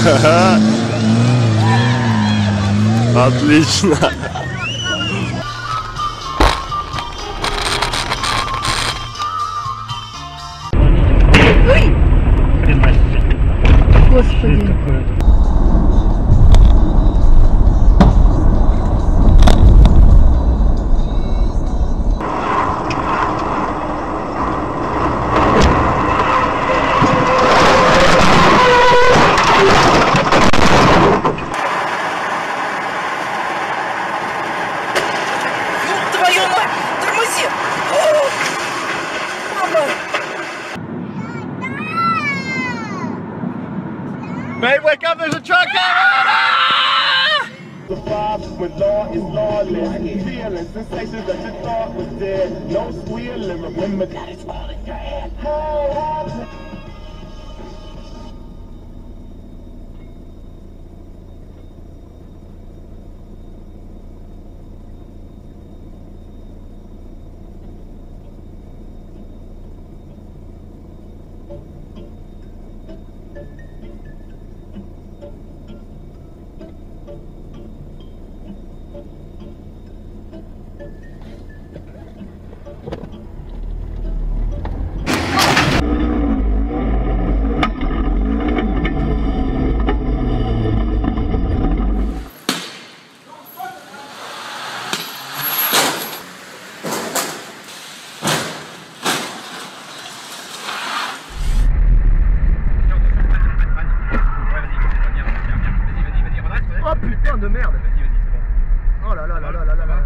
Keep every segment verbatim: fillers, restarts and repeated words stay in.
Отлично. Господи. Твою мать! Тормози! Мама! Mate, wake up, there's a truck coming! The vibe when law is lawless. Feeling sensations that you thought was dead. No squealing, remember that it's all in your head. Hey, Oh putain de merde. Oh là là là là là là là.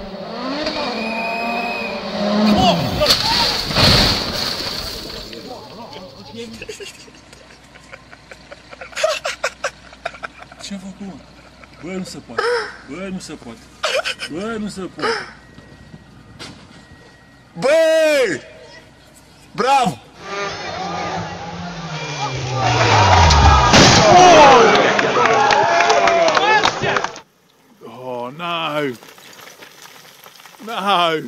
Ce-a făcut? Bă, nu se poate. Bă, nu se poate. Bă, nu se poate. Băi! Bravo! Oh, no. No.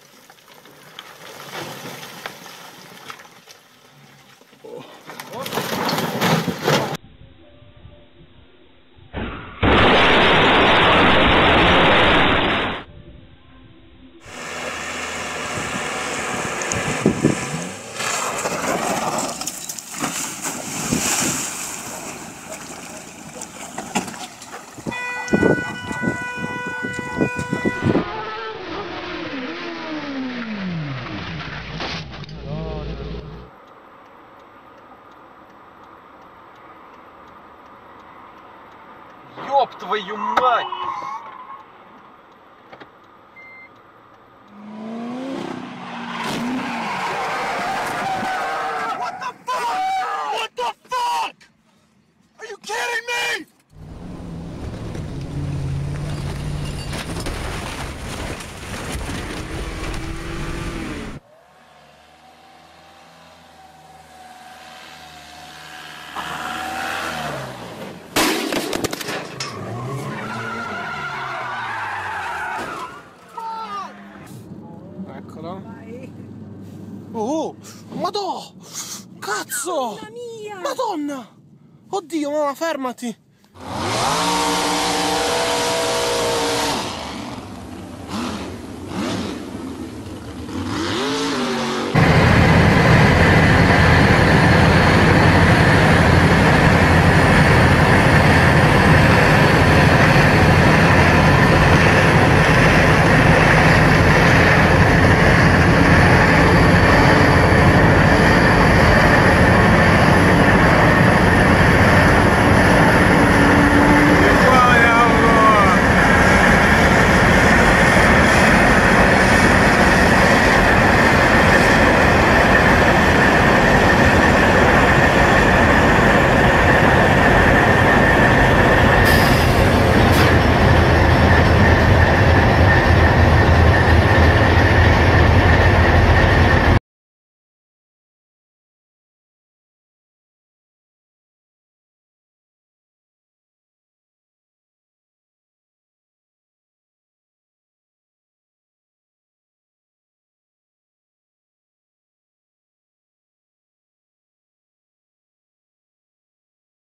Ёб твою мать! what the fuck? What the fuck? Are you kidding me? Eccolo. Oh, madò! Cazzo! Madonna! Oddio, mamma, fermati!